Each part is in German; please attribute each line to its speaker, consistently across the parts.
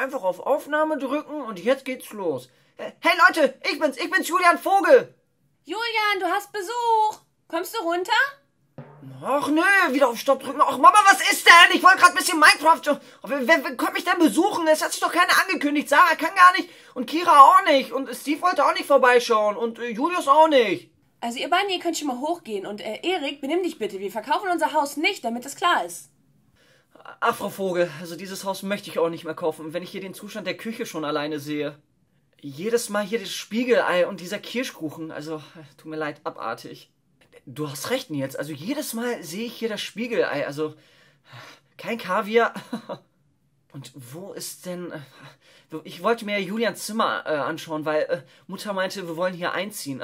Speaker 1: einfach auf Aufnahme drücken und jetzt geht's los. Hey Leute, ich bin's Julian Vogel.
Speaker 2: Julian, du hast Besuch. Kommst du runter?
Speaker 1: Ach nö, wieder auf Stopp drücken. Ach Mama, was ist denn? Ich wollte gerade ein bisschen Minecraft. Wer kommt mich denn besuchen? Es hat sich doch keiner angekündigt. Sarah kann gar nicht und Kira auch nicht und Steve wollte auch nicht vorbeischauen und Julius auch nicht.
Speaker 2: Also ihr beiden, ihr könnt schon mal hochgehen und Erik, benimm dich bitte. Wir verkaufen unser Haus nicht, damit es klar ist.
Speaker 1: Ach, Frau Vogel, also dieses Haus möchte ich auch nicht mehr kaufen, wenn ich hier den Zustand der Küche schon alleine sehe. Jedes Mal hier das Spiegelei und dieser Kirschkuchen, also tut mir leid, abartig. Du hast recht, Nils, also jedes Mal sehe ich hier das Spiegelei, also kein Kaviar. Und wo ist denn... Ich wollte mir Julians Zimmer anschauen, weil Mutter meinte, wir wollen hier einziehen.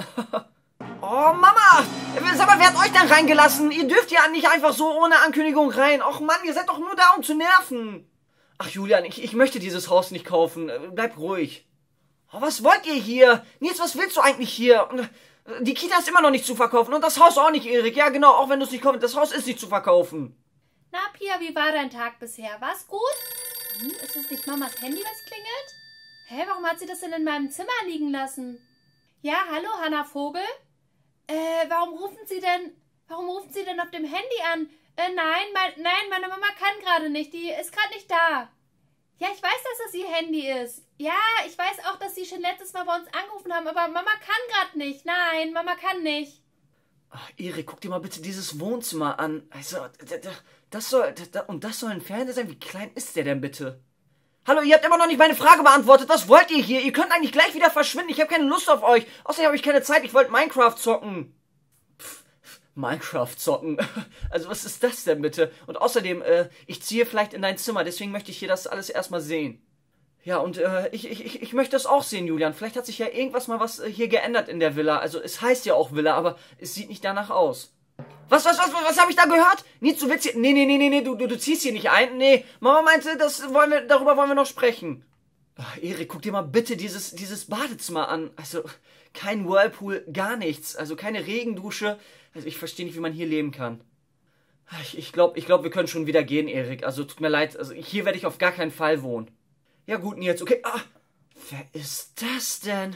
Speaker 1: Oh, Mama! Sag mal, wer hat euch denn reingelassen? Ihr dürft ja nicht einfach so ohne Ankündigung rein. Och Mann, ihr seid doch nur da, um zu nerven. Ach Julian, ich möchte dieses Haus nicht kaufen. Bleib ruhig. Oh, was wollt ihr hier? Nils, was willst du eigentlich hier? Die Kita ist immer noch nicht zu verkaufen und das Haus auch nicht, Erik. Ja genau, auch wenn du es nicht kaufst, das Haus ist nicht zu verkaufen.
Speaker 3: Na Pia, wie war dein Tag bisher? War's gut? Ist das nicht Mamas Handy, was klingelt? Hä, warum hat sie das denn in meinem Zimmer liegen lassen? Ja, hallo, Hanna Vogel? Warum rufen Sie denn auf dem Handy an? Nein, meine Mama kann gerade nicht. Die ist gerade nicht da. Ja, ich weiß, dass das ihr Handy ist. Ja, ich weiß auch, dass Sie schon letztes Mal bei uns angerufen haben, aber Mama kann gerade nicht. Nein, Mama kann nicht.
Speaker 1: Ach, Erik, guck dir mal bitte dieses Wohnzimmer an. Also, das soll ein Fernseher sein. Wie klein ist der denn bitte? Hallo, ihr habt immer noch nicht meine Frage beantwortet. Was wollt ihr hier? Ihr könnt eigentlich gleich wieder verschwinden. Ich habe keine Lust auf euch. Außerdem habe ich keine Zeit. Ich wollte Minecraft zocken. Minecraft zocken? Also was ist das denn bitte? Und außerdem, ich ziehe vielleicht in dein Zimmer. Deswegen möchte ich hier das alles erstmal sehen. Ja, und ich möchte das auch sehen, Julian. Vielleicht hat sich ja irgendwas mal was hier geändert in der Villa. Also es heißt ja auch Villa, aber es sieht nicht danach aus. Was habe ich da gehört? Nils, du willst hier... Nee, du ziehst hier nicht ein. Nee, Mama meinte, darüber wollen wir noch sprechen. Ach, Erik, guck dir mal bitte dieses Badezimmer an. Also, kein Whirlpool, gar nichts. Also, keine Regendusche. Also, ich verstehe nicht, wie man hier leben kann. Ich glaube, wir können schon wieder gehen, Erik. Also, tut mir leid. Also, hier werde ich auf gar keinen Fall wohnen. Ja gut, Nils, okay. Ah, wer ist das denn?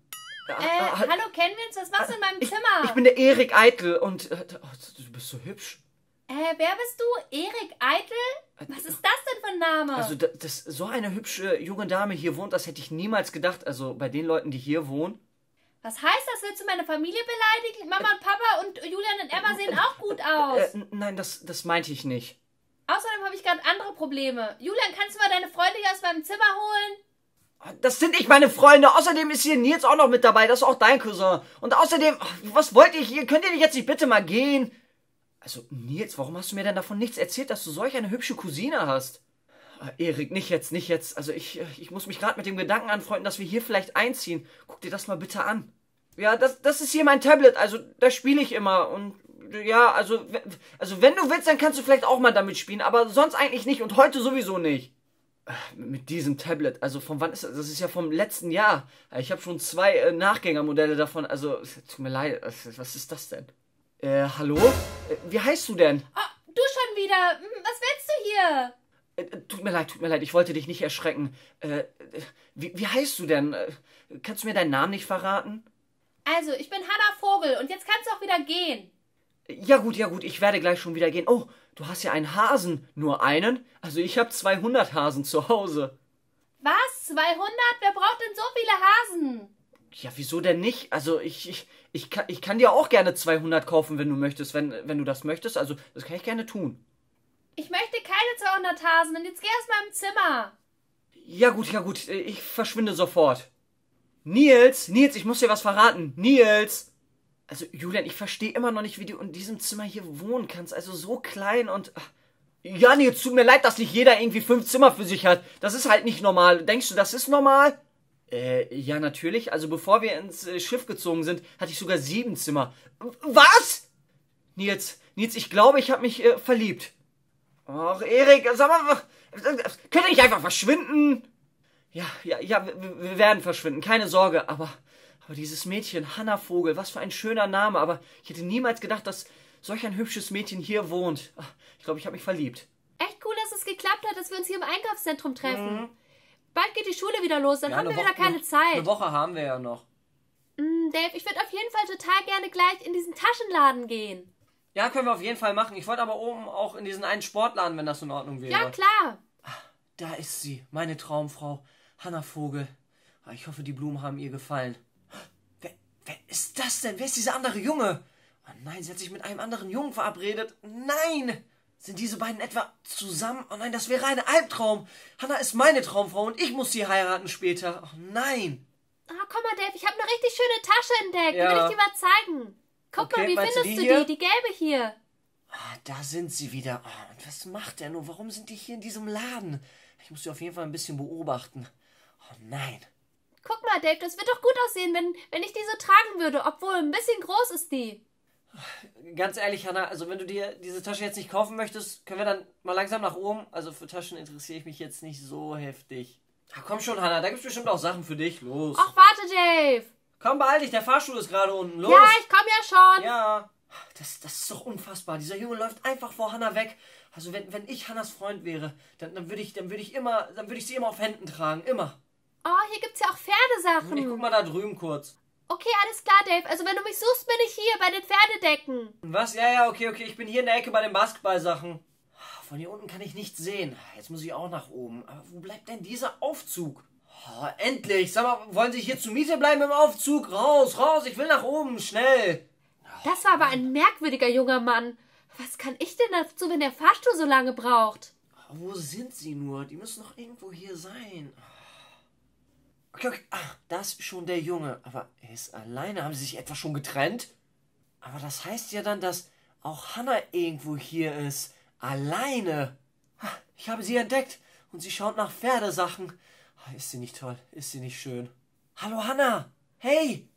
Speaker 3: Hallo, kennen wir uns? Was machst du in meinem Zimmer?
Speaker 1: Ich bin der Erik Eitel und... du bist so hübsch.
Speaker 3: Wer bist du? Erik Eitel? Was ist das denn für ein Name?
Speaker 1: Also, dass so eine hübsche junge Dame hier wohnt, das hätte ich niemals gedacht. Also, bei den Leuten, die hier wohnen.
Speaker 3: Was heißt das? Willst du meine Familie beleidigen? Mama und Papa und Julian und Emma sehen auch gut aus.
Speaker 1: Nein, das meinte ich nicht.
Speaker 3: Außerdem habe ich gerade andere Probleme. Julian, kannst du mal deine Freunde hier aus meinem Zimmer holen?
Speaker 1: Das sind nicht meine Freunde. Außerdem ist hier Nils auch noch mit dabei. Das ist auch dein Cousin. Und außerdem, was wollt ihr hier? Könnt ihr jetzt nicht bitte mal gehen? Also, Nils, warum hast du mir denn davon nichts erzählt, dass du solch eine hübsche Cousine hast? Erik, nicht jetzt. Also, ich muss mich gerade mit dem Gedanken anfreunden, dass wir hier vielleicht einziehen. Guck dir das mal bitte an. Ja, das ist hier mein Tablet. Also, da spiele ich immer. Und ja, also wenn du willst, dann kannst du vielleicht auch mal damit spielen. Aber sonst eigentlich nicht. Und heute sowieso nicht. Mit diesem Tablet, also von wann ist das? Das ist ja vom letzten Jahr. Ich habe schon 2 Nachgängermodelle davon, also tut mir leid, was ist das denn? Hallo? Wie heißt du denn?
Speaker 3: Oh, du schon wieder. Was willst du hier?
Speaker 1: Tut mir leid, ich wollte dich nicht erschrecken. Wie heißt du denn? Kannst du mir deinen Namen nicht verraten?
Speaker 3: Also, ich bin Hanna Vogel und jetzt kannst du auch wieder gehen.
Speaker 1: Ja gut, ich werde gleich schon wieder gehen. Oh, du hast ja einen Hasen. Nur einen? Also ich habe 200 Hasen zu Hause.
Speaker 3: Was? 200? Wer braucht denn so viele Hasen?
Speaker 1: Ja, wieso denn nicht? Also ich kann dir auch gerne 200 kaufen, wenn du möchtest, wenn du das möchtest. Also das kann ich gerne tun.
Speaker 3: Ich möchte keine 200 Hasen und jetzt geh aus meinem Zimmer.
Speaker 1: Ja gut, ich verschwinde sofort. Nils, ich muss dir was verraten. Nils! Also, Julian, ich verstehe immer noch nicht, wie du in diesem Zimmer hier wohnen kannst. Also, so klein und... Ja, Nils, tut mir leid, dass nicht jeder irgendwie 5 Zimmer für sich hat. Das ist halt nicht normal. Denkst du, das ist normal? Ja, natürlich. Also, bevor wir ins Schiff gezogen sind, hatte ich sogar 7 Zimmer. Was? Nils, ich glaube, ich habe mich verliebt. Ach, Erik, sag mal, könnt ihr nicht einfach verschwinden? Ja, wir werden verschwinden, keine Sorge, aber dieses Mädchen, Hanna Vogel, was für ein schöner Name, aber ich hätte niemals gedacht, dass solch ein hübsches Mädchen hier wohnt. Ach, ich glaube, ich habe mich verliebt.
Speaker 3: Echt cool, dass es geklappt hat, dass wir uns hier im Einkaufszentrum treffen. Bald geht die Schule wieder los, dann
Speaker 1: Ja,
Speaker 3: haben wir
Speaker 1: eine
Speaker 3: wieder
Speaker 1: Woche-
Speaker 3: keine Zeit.
Speaker 1: Eine Woche haben wir ja noch.
Speaker 3: Dave, ich würde auf jeden Fall total gerne gleich in diesen Taschenladen gehen.
Speaker 1: Ja, können wir auf jeden Fall machen. Ich wollte aber oben auch in diesen einen Sportladen, wenn das in Ordnung wäre.
Speaker 3: Ja, klar.
Speaker 1: Da ist sie, meine Traumfrau, Hanna Vogel. Ich hoffe, die Blumen haben ihr gefallen. Wer ist das denn? Wer ist dieser andere Junge? Oh nein, sie hat sich mit einem anderen Jungen verabredet. Nein! Sind diese beiden etwa zusammen? Oh nein, das wäre ein Albtraum. Hanna ist meine Traumfrau und ich muss sie heiraten später. Oh nein.
Speaker 3: Komm mal, Dave, ich habe eine richtig schöne Tasche entdeckt. Die
Speaker 1: Ja.
Speaker 3: will ich dir mal zeigen. Guck
Speaker 1: Okay,
Speaker 3: mal, wie
Speaker 1: meinst du
Speaker 3: findest
Speaker 1: die
Speaker 3: du
Speaker 1: hier?
Speaker 3: die? Die gelbe hier.
Speaker 1: Da sind sie wieder. Oh, und was macht er nur? Warum sind die hier in diesem Laden? Ich muss sie auf jeden Fall ein bisschen beobachten. Oh nein.
Speaker 3: Guck mal, Dave, das wird doch gut aussehen, wenn ich die so tragen würde. Obwohl, ein bisschen groß ist die.
Speaker 1: Ganz ehrlich, Hanna, also wenn du dir diese Tasche jetzt nicht kaufen möchtest, können wir dann mal langsam nach oben. Also für Taschen interessiere ich mich jetzt nicht so heftig. Ach, komm schon, Hanna, da gibt's bestimmt auch Sachen für dich. Los.
Speaker 3: Ach, warte, Dave.
Speaker 1: Komm, beeil dich, der Fahrstuhl ist gerade unten. Los.
Speaker 3: Ja, ich komme ja schon.
Speaker 1: Ja. Das ist doch unfassbar. Dieser Junge läuft einfach vor Hanna weg. Also wenn ich Hannas Freund wäre, dann würde ich sie immer auf Händen tragen. Immer.
Speaker 3: Oh, hier gibt's ja auch Pferdesachen.
Speaker 1: Ich guck mal da drüben kurz.
Speaker 3: Okay, alles klar, Dave. Also wenn du mich suchst, bin ich hier bei den Pferdedecken.
Speaker 1: Was? Ja, okay. Ich bin hier in der Ecke bei den Basketballsachen. Von hier unten kann ich nichts sehen. Jetzt muss ich auch nach oben. Aber wo bleibt denn dieser Aufzug? Oh, endlich. Sag mal, wollen Sie hier zur Miete bleiben im Aufzug? Raus. Ich will nach oben. Schnell.
Speaker 3: Das war aber ein merkwürdiger junger Mann. Was kann ich denn dazu, wenn der Fahrstuhl so lange braucht?
Speaker 1: Wo sind Sie nur? Die müssen noch irgendwo hier sein. Okay. Ach, das ist schon der Junge. Aber er ist alleine. Haben Sie sich etwa schon getrennt? Aber das heißt ja dann, dass auch Hanna irgendwo hier ist. Alleine. Ich habe sie entdeckt. Und sie schaut nach Pferdesachen. Ist sie nicht toll? Ist sie nicht schön? Hallo, Hanna. Hey.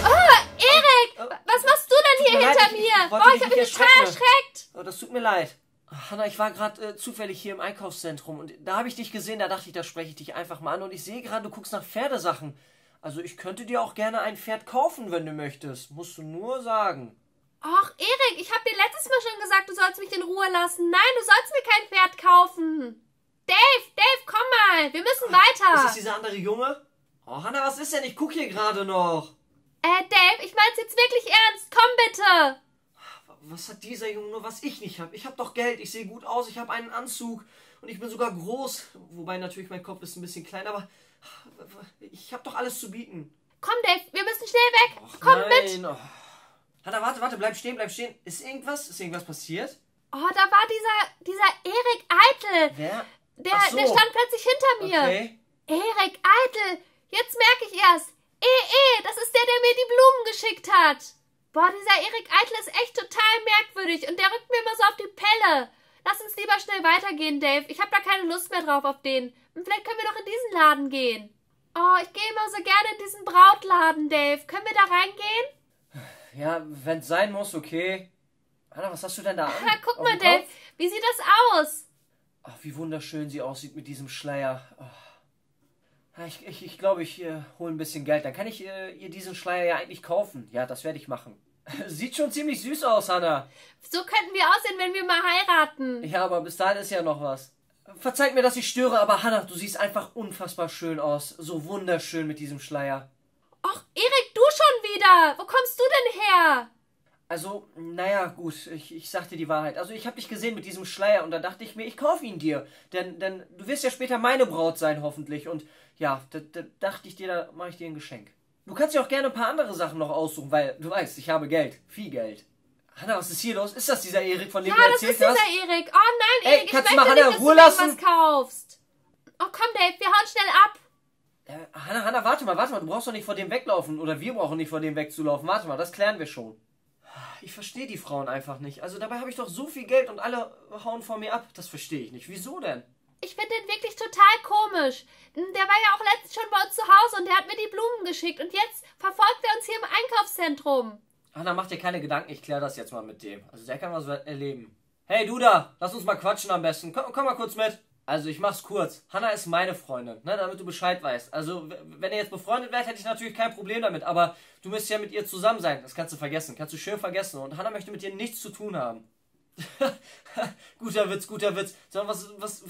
Speaker 3: Erik, was machst du denn hier
Speaker 1: mir leid,
Speaker 3: hinter
Speaker 1: ich
Speaker 3: mir?
Speaker 1: wollte dich
Speaker 3: Ich habe
Speaker 1: nicht
Speaker 3: mich total erschreckt.
Speaker 1: Oh, das tut mir leid. Hanna, ich war gerade zufällig hier im Einkaufszentrum und da habe ich dich gesehen, da dachte ich, da spreche ich dich einfach mal an und ich sehe gerade, du guckst nach Pferdesachen. Also ich könnte dir auch gerne ein Pferd kaufen, wenn du möchtest. Musst du nur sagen.
Speaker 3: Ach, Erik, ich habe dir letztes Mal schon gesagt, du sollst mich in Ruhe lassen. Nein, du sollst mir kein Pferd kaufen. Dave, komm mal. Wir müssen
Speaker 1: Ist
Speaker 3: weiter.
Speaker 1: das dieser andere Junge? Oh, Hanna, was ist denn? Ich gucke hier gerade noch.
Speaker 3: Dave, ich mein's jetzt wirklich ernst. Komm bitte.
Speaker 1: Was hat dieser Junge nur, was ich nicht habe? Ich habe doch Geld, ich sehe gut aus, ich habe einen Anzug und ich bin sogar groß. Wobei natürlich mein Kopf ist ein bisschen klein, aber ich habe doch alles zu bieten.
Speaker 3: Komm, Dave, wir müssen schnell weg.
Speaker 1: Och,
Speaker 3: Komm
Speaker 1: nein.
Speaker 3: mit.
Speaker 1: Oh. Hanna, warte, bleib stehen. Ist irgendwas passiert?
Speaker 3: Oh, da war dieser Erik Eitel.
Speaker 1: Wer?
Speaker 3: Der
Speaker 1: Ach so.
Speaker 3: stand plötzlich hinter mir.
Speaker 1: Okay.
Speaker 3: Erik Eitel. Jetzt merke ich erst. Das ist der mir die Blumen geschickt hat. Boah, dieser Erik Eitel ist echt total merkwürdig und der rückt mir immer so auf die Pelle. Lass uns lieber schnell weitergehen, Dave. Ich habe da keine Lust mehr drauf auf den. Und vielleicht können wir doch in diesen Laden gehen. Oh, ich gehe immer so gerne in diesen Brautladen, Dave. Können wir da reingehen?
Speaker 1: Ja, wenn's sein muss, okay. Hanna, was hast du denn da an?
Speaker 3: Ja, guck
Speaker 1: Auf
Speaker 3: mal,
Speaker 1: dem
Speaker 3: Dave.
Speaker 1: Kopf?
Speaker 3: Wie sieht das aus?
Speaker 1: Ach, wie wunderschön sie aussieht mit diesem Schleier. Oh. Ja, ich glaube, ich hole ein bisschen Geld. Dann kann ich ihr diesen Schleier ja eigentlich kaufen. Ja, das werde ich machen. Sieht schon ziemlich süß aus, Hanna.
Speaker 3: So könnten wir aussehen, wenn wir mal heiraten.
Speaker 1: Ja, aber bis dahin ist ja noch was. Verzeiht mir, dass ich störe, aber Hanna, du siehst einfach unfassbar schön aus. So wunderschön mit diesem Schleier.
Speaker 3: Och, Erik, du schon wieder. Wo kommst du denn her?
Speaker 1: Also, naja, gut, ich sag dir die Wahrheit. Also, ich habe dich gesehen mit diesem Schleier und da dachte ich mir, ich kaufe ihn dir. Denn du wirst ja später meine Braut sein, hoffentlich. Und ja, da dachte ich dir, da mache ich dir ein Geschenk. Du kannst dir auch gerne ein paar andere Sachen noch aussuchen, weil du weißt, ich habe Geld. Viel Geld. Hanna, was ist hier los? Ist das dieser Erik, von dem du
Speaker 3: Ja, das
Speaker 1: erzählt
Speaker 3: ist
Speaker 1: hast?
Speaker 3: dieser Erik. Oh nein,
Speaker 1: Ey,
Speaker 3: Erik, ich
Speaker 1: kannst du
Speaker 3: möchte
Speaker 1: mal
Speaker 3: nicht,
Speaker 1: Hanna
Speaker 3: dass
Speaker 1: in Ruhe
Speaker 3: du
Speaker 1: lassen?
Speaker 3: irgendwas kaufst. Oh, komm, Dave, wir hauen schnell ab.
Speaker 1: Hanna, warte mal, du brauchst doch nicht vor dem weglaufen. Oder wir brauchen nicht vor dem wegzulaufen. Warte mal, das klären wir schon. Ich verstehe die Frauen einfach nicht. Also dabei habe ich doch so viel Geld und alle hauen vor mir ab. Das verstehe ich nicht. Wieso denn?
Speaker 3: Ich finde den wirklich total komisch. Der war ja auch letztens schon bei uns zu Hause und der hat mir die Blumen geschickt. Und jetzt verfolgt er uns hier im Einkaufszentrum.
Speaker 1: Hanna, mach dir keine Gedanken. Ich kläre das jetzt mal mit dem. Also der kann was erleben. Hey, du da. Lass uns mal quatschen am besten. Komm mal kurz mit. Also ich mach's kurz. Hanna ist meine Freundin, ne, damit du Bescheid weißt. Also wenn ihr jetzt befreundet wärt, hätte ich natürlich kein Problem damit. Aber du müsst ja mit ihr zusammen sein. Das kannst du vergessen. Kannst du schön vergessen. Und Hanna möchte mit dir nichts zu tun haben. Guter Witz, guter Witz. Sag mal,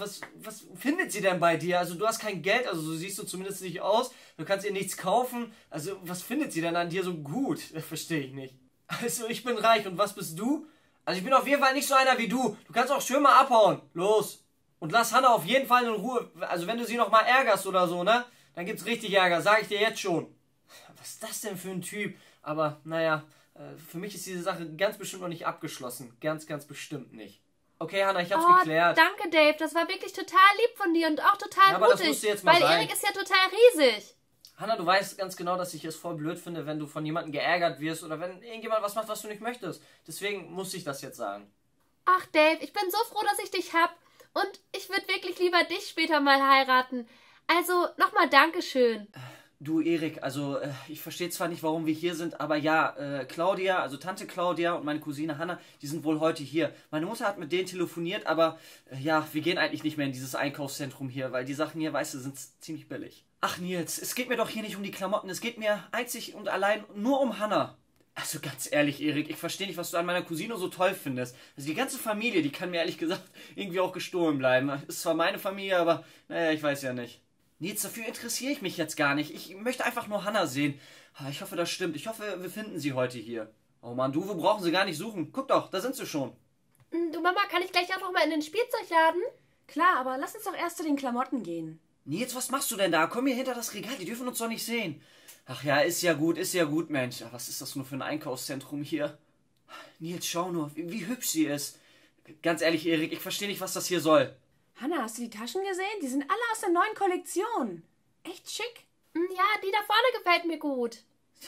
Speaker 1: was findet sie denn bei dir? Also du hast kein Geld, also so siehst du zumindest nicht aus. Du kannst ihr nichts kaufen. Also was findet sie denn an dir so gut? Verstehe ich nicht. Also ich bin reich und was bist du? Also ich bin auf jeden Fall nicht so einer wie du. Du kannst auch schön mal abhauen. Los. Und lass Hannah auf jeden Fall in Ruhe. Also wenn du sie noch mal ärgerst oder so, ne? Dann gibt's richtig Ärger, sag ich dir jetzt schon. Was ist das denn für ein Typ? Aber naja, für mich ist diese Sache ganz bestimmt noch nicht abgeschlossen. Ganz, ganz bestimmt nicht. Okay, Hannah, ich hab's geklärt.
Speaker 3: Danke, Dave. Das war wirklich total lieb von dir und auch total
Speaker 1: aber
Speaker 3: mutig.
Speaker 1: Das musst du jetzt mal
Speaker 3: weil
Speaker 1: sein.
Speaker 3: Erik ist ja total riesig.
Speaker 1: Hannah, du weißt ganz genau, dass ich es voll blöd finde, wenn du von jemandem geärgert wirst oder wenn irgendjemand was macht, was du nicht möchtest. Deswegen muss ich das jetzt sagen.
Speaker 3: Ach, Dave, ich bin so froh, dass ich dich hab. Und ich würde wirklich lieber dich später mal heiraten. Also, nochmal Dankeschön.
Speaker 1: Du, Erik, also ich verstehe zwar nicht, warum wir hier sind, aber ja, Claudia, also Tante Claudia und meine Cousine Hannah, die sind wohl heute hier. Meine Mutter hat mit denen telefoniert, aber ja, wir gehen eigentlich nicht mehr in dieses Einkaufszentrum hier, weil die Sachen hier, weißt du, sind ziemlich billig. Ach Nils, es geht mir doch hier nicht um die Klamotten, es geht mir einzig und allein nur um Hannah. Also ganz ehrlich, Erik, ich verstehe nicht, was du an meiner Cousine so toll findest. Also die ganze Familie, die kann mir ehrlich gesagt irgendwie auch gestohlen bleiben. Ist zwar meine Familie, aber naja, ich weiß ja nicht. Nils, dafür interessiere ich mich jetzt gar nicht. Ich möchte einfach nur Hannah sehen. Ich hoffe, das stimmt. Ich hoffe, wir finden sie heute hier. Oh Mann, du, wir brauchen sie gar nicht suchen. Guck doch, da sind sie schon.
Speaker 3: Du, Mama, kann ich gleich auch noch mal in den Spielzeugladen?
Speaker 2: Klar, aber lass uns doch erst zu den Klamotten gehen.
Speaker 1: Nils, was machst du denn da? Komm hier hinter das Regal, die dürfen uns doch nicht sehen. Ach ja, ist ja gut, Mensch. Was ist das nur für ein Einkaufszentrum hier? Nils, schau nur, wie hübsch sie ist. Ganz ehrlich, Erik, ich verstehe nicht, was das hier soll.
Speaker 2: Hannah, hast du die Taschen gesehen? Die sind alle aus der neuen Kollektion. Echt schick.
Speaker 3: Ja, die da vorne gefällt mir gut.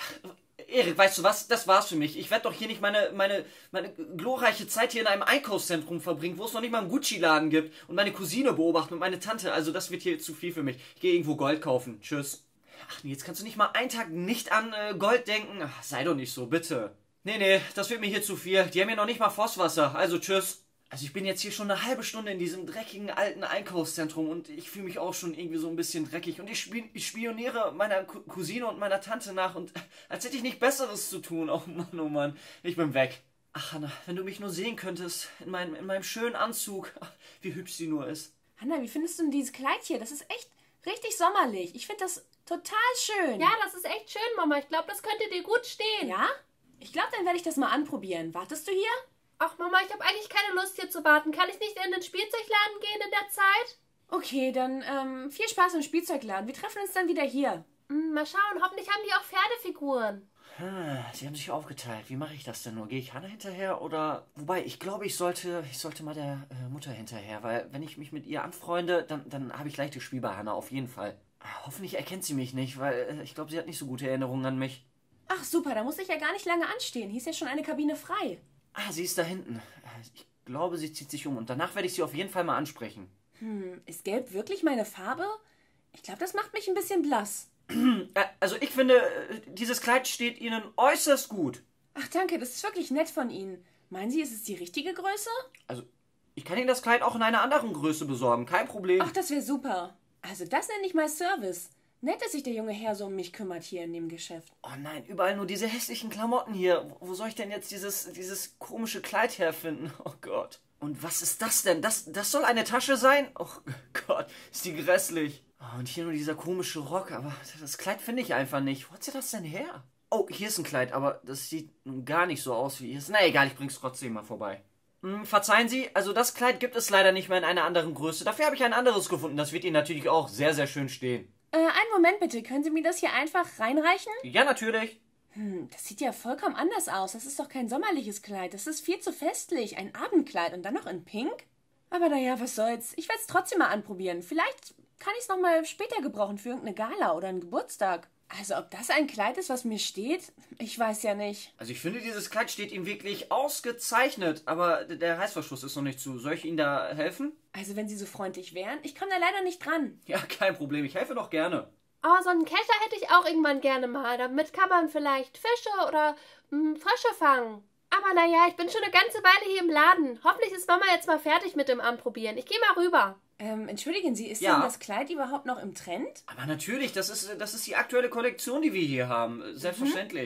Speaker 1: Erik, weißt du was? Das war's für mich. Ich werde doch hier nicht meine glorreiche Zeit hier in einem Einkaufszentrum verbringen, wo es noch nicht mal einen Gucci-Laden gibt und meine Cousine beobachten und meine Tante. Also das wird hier zu viel für mich. Ich gehe irgendwo Gold kaufen. Tschüss. Ach nee, jetzt kannst du nicht mal einen Tag nicht an Gold denken. Ach, sei doch nicht so, bitte. Nee, das wird mir hier zu viel. Die haben hier noch nicht mal Fosswasser. Also tschüss. Also ich bin jetzt hier schon eine halbe Stunde in diesem dreckigen alten Einkaufszentrum und ich fühle mich auch schon irgendwie so ein bisschen dreckig und ich spioniere meiner Cousine und meiner Tante nach und als hätte ich nicht Besseres zu tun. Oh Mann, ich bin weg. Ach Hannah, wenn du mich nur sehen könntest, in meinem schönen Anzug, ach, wie hübsch sie nur ist.
Speaker 2: Hannah, wie findest du denn dieses Kleid hier? Das ist echt richtig sommerlich. Ich finde das total schön.
Speaker 3: Ja, das ist echt schön, Mama. Ich glaube, das könnte dir gut stehen.
Speaker 2: Ja? Ich glaube, dann werde ich das mal anprobieren. Wartest du hier?
Speaker 3: Ach, Mama, ich habe eigentlich keine Lust, hier zu warten. Kann ich nicht in den Spielzeugladen gehen in der Zeit?
Speaker 2: Okay, dann viel Spaß im Spielzeugladen. Wir treffen uns dann wieder hier.
Speaker 3: Mal schauen. Hoffentlich haben die auch Pferdefiguren.
Speaker 1: Sie haben sich aufgeteilt. Wie mache ich das denn nur? Gehe ich Hannah hinterher oder... Wobei, ich glaube, ich sollte mal der Mutter hinterher, weil wenn ich mich mit ihr anfreunde, dann habe ich leichtes Spiel bei Hannah, auf jeden Fall. Hoffentlich erkennt sie mich nicht, weil ich glaube, sie hat nicht so gute Erinnerungen an mich.
Speaker 2: Ach super, da muss ich ja gar nicht lange anstehen. Hier ist ja schon eine Kabine frei.
Speaker 1: Sie ist da hinten. Ich glaube, sie zieht sich um und danach werde ich sie auf jeden Fall mal ansprechen.
Speaker 2: Ist Gelb wirklich meine Farbe? Ich glaube, das macht mich ein bisschen blass.
Speaker 1: Also ich finde, dieses Kleid steht Ihnen äußerst gut.
Speaker 2: Ach danke, das ist wirklich nett von Ihnen. Meinen Sie, ist es die richtige Größe?
Speaker 1: Also, ich kann Ihnen das Kleid auch in einer anderen Größe besorgen, kein Problem.
Speaker 2: Ach, das wäre super. Also das nenne ich mal Service. Nett, dass sich der junge Herr so um mich kümmert hier in dem Geschäft.
Speaker 1: Oh nein, überall nur diese hässlichen Klamotten hier. Wo soll ich denn jetzt dieses komische Kleid herfinden? Oh Gott. Und was ist das denn? Das soll eine Tasche sein? Oh Gott, ist die grässlich. Oh, und hier nur dieser komische Rock, aber das Kleid finde ich einfach nicht. Wo hat sie das denn her? Oh, hier ist ein Kleid, aber das sieht nun gar nicht so aus wie es. Na egal, ich bring's trotzdem mal vorbei. Verzeihen Sie, also das Kleid gibt es leider nicht mehr in einer anderen Größe. Dafür habe ich ein anderes gefunden. Das wird Ihnen natürlich auch sehr, sehr schön stehen.
Speaker 2: Einen Moment bitte. Können Sie mir das hier einfach reinreichen?
Speaker 1: Ja, natürlich.
Speaker 2: Das sieht ja vollkommen anders aus. Das ist doch kein sommerliches Kleid. Das ist viel zu festlich. Ein Abendkleid und dann noch in Pink? Aber naja, was soll's. Ich werde es trotzdem mal anprobieren. Vielleicht kann ich es nochmal später gebrauchen für irgendeine Gala oder einen Geburtstag. Also ob das ein Kleid ist, was mir steht? Ich weiß ja nicht.
Speaker 1: Also ich finde, dieses Kleid steht ihm wirklich ausgezeichnet. Aber der Reißverschluss ist noch nicht zu. Soll ich Ihnen da helfen?
Speaker 2: Also wenn Sie so freundlich wären, ich komme da leider nicht dran.
Speaker 1: Ja, kein Problem. Ich helfe doch gerne.
Speaker 3: Oh, so einen Kescher hätte ich auch irgendwann gerne mal. Damit kann man vielleicht Fische oder Frösche fangen. Aber naja, ich bin schon eine ganze Weile hier im Laden. Hoffentlich ist Mama jetzt mal fertig mit dem Anprobieren. Ich gehe mal rüber.
Speaker 2: Entschuldigen Sie, ist
Speaker 1: Ja.
Speaker 2: denn das Kleid überhaupt noch im Trend?
Speaker 1: Aber natürlich, das ist die aktuelle Kollektion, die wir hier haben. Selbstverständlich.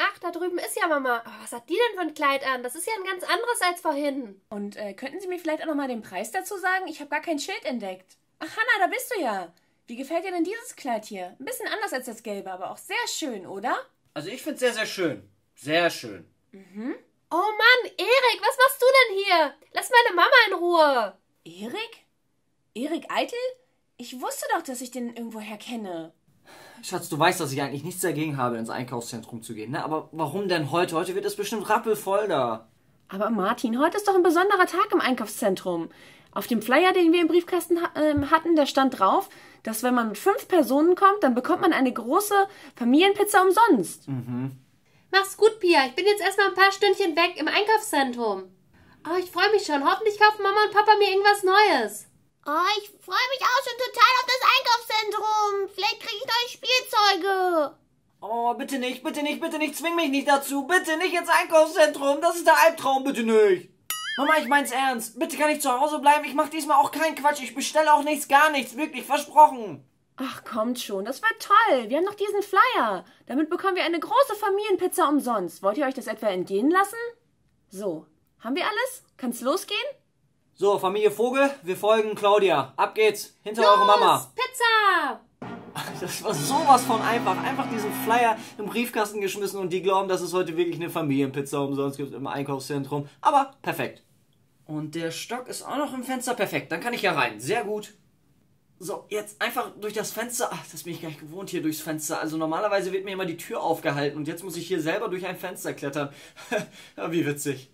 Speaker 3: Ach, da drüben ist ja Mama. Oh, was hat die denn für ein Kleid an? Das ist ja ein ganz anderes als vorhin.
Speaker 2: Und könnten Sie mir vielleicht auch nochmal den Preis dazu sagen? Ich habe gar kein Schild entdeckt. Ach, Hannah, da bist du ja. Wie gefällt dir denn dieses Kleid hier? Ein bisschen anders als das gelbe, aber auch sehr schön, oder?
Speaker 1: Also ich finde es sehr, sehr schön. Sehr schön.
Speaker 3: Oh Mann, Erik, was machst du denn hier? Lass meine Mama in Ruhe.
Speaker 2: Erik? Erik Eitel? Ich wusste doch, dass ich den irgendwoher kenne.
Speaker 1: Schatz, du weißt, dass ich eigentlich nichts dagegen habe, ins Einkaufszentrum zu gehen, ne? Aber warum denn heute? Heute wird es bestimmt rappelvoll da.
Speaker 2: Aber Martin, heute ist doch ein besonderer Tag im Einkaufszentrum. Auf dem Flyer, den wir im Briefkasten hatten, da stand drauf, dass wenn man mit 5 Personen kommt, dann bekommt man eine große Familienpizza umsonst.
Speaker 3: Mach's gut, Pia. Ich bin jetzt erstmal ein paar Stündchen weg im Einkaufszentrum. Oh, ich freue mich schon. Hoffentlich kaufen Mama und Papa mir irgendwas Neues.
Speaker 4: Oh, ich freue mich auch schon total auf das Einkaufszentrum. Vielleicht kriege ich neue Spielzeuge.
Speaker 1: Oh, bitte nicht, bitte nicht, bitte nicht. Zwing mich nicht dazu. Bitte nicht ins Einkaufszentrum. Das ist der Albtraum. Bitte nicht. Mama, ich mein's ernst. Bitte kann ich zu Hause bleiben. Ich mach diesmal auch keinen Quatsch. Ich bestelle auch nichts, gar nichts. Wirklich, versprochen.
Speaker 2: Ach, kommt schon, das wird toll. Wir haben noch diesen Flyer. Damit bekommen wir eine große Familienpizza umsonst. Wollt ihr euch das etwa entgehen lassen? So, haben wir alles? Kann's losgehen?
Speaker 1: So, Familie Vogel, wir folgen Claudia. Ab geht's. Hinter eure Mama.
Speaker 3: Pizza!
Speaker 1: Das war sowas von einfach. Einfach diesen Flyer im Briefkasten geschmissen und die glauben, dass es heute wirklich eine Familienpizza umsonst gibt im Einkaufszentrum. Aber perfekt. Und der Stock ist auch noch im Fenster. Perfekt, dann kann ich ja rein. Sehr gut. So, jetzt einfach durch das Fenster. Ach, das bin ich gar nicht gewohnt hier durchs Fenster. Also normalerweise wird mir immer die Tür aufgehalten und jetzt muss ich hier selber durch ein Fenster klettern. Ja, wie witzig.